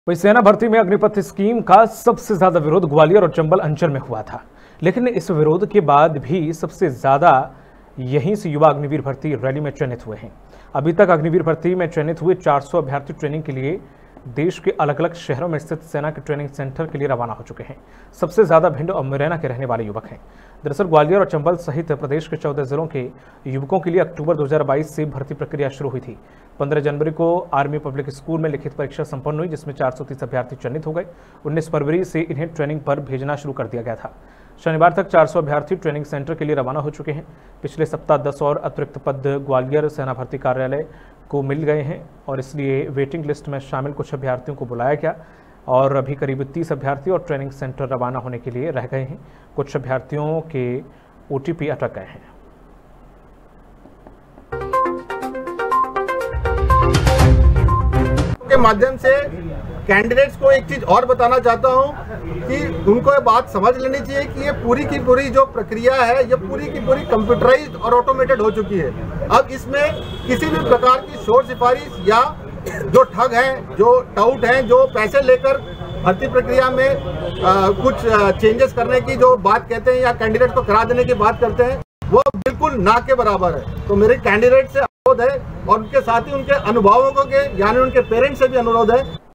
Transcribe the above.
वही सेना भर्ती में अग्निपथ स्कीम का सबसे ज्यादा विरोध ग्वालियर और चंबल अंचल में हुआ था, लेकिन इस विरोध के बाद भी सबसे ज्यादा यहीं से युवा अग्निवीर भर्ती रैली में चयनित हुए हैं। अभी तक अग्निवीर भर्ती में चयनित हुए 400 अभ्यर्थी ट्रेनिंग के लिए देश के अलग अलग शहरों में स्थित सेना के ट्रेनिंग सेंटर के लिए रवाना हो चुके हैं। सबसे ज्यादा भिंड और मुरैना के रहने वाले युवक हैं। दरअसल ग्वालियर और चंबल सहित प्रदेश के 14 जिलों के युवकों के लिए अक्टूबर 2022 से भर्ती प्रक्रिया शुरू हुई थी। 15 जनवरी को आर्मी पब्लिक स्कूल में लिखित परीक्षा संपन्न हुई, जिसमें 430 अभ्यर्थी चयनित हो गए। 19 फरवरी से इन्हें ट्रेनिंग पर भेजना शुरू कर दिया गया था। शनिवार तक 400 अभ्यर्थी ट्रेनिंग सेंटर के लिए रवाना हो चुके हैं। पिछले सप्ताह 10 और अतिरिक्त पद ग्वालियर सेना भर्ती कार्यालय को मिल गए हैं और इसलिए वेटिंग लिस्ट में शामिल कुछ अभ्यर्थियों को बुलाया गया और अभी करीब 30 अभ्यर्थी और ट्रेनिंग सेंटर रवाना होने के लिए रह गए हैं। कुछ अभ्यर्थियों के OTP अटक गए हैं। के माध्यम से कैंडिडेट्स को एक चीज और बताना चाहता हूं कि उनको ये बात समझ लेनी चाहिए कि ये पूरी की पूरी जो प्रक्रिया है ये पूरी की पूरी कंप्यूटराइज्ड और ऑटोमेटेड हो चुकी है। अब इसमें किसी भी प्रकार की शोर सिफारिश या जो ठग हैं, जो टाउट हैं, जो पैसे लेकर भर्ती प्रक्रिया में कुछ चेंजेस करने की जो बात कहते हैं या कैंडिडेट को करा देने की बात करते हैं, वो बिल्कुल ना के बराबर है। तो मेरे कैंडिडेट से अनुरोध है और उनके साथ ही उनके अनुभवकों के यानी उनके पेरेंट्स से भी अनुरोध है